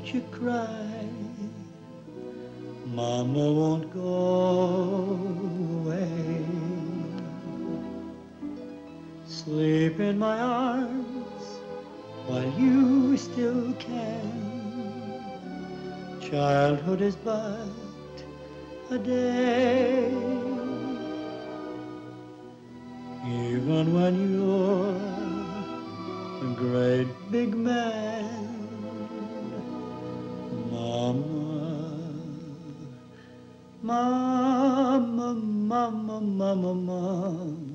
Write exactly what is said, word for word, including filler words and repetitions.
you cry. Mama won't go away. Sleep in my arms while you still can. Childhood is but a day. Even when you're a great big man, Mama, Mama, Mama, Mama, Mama.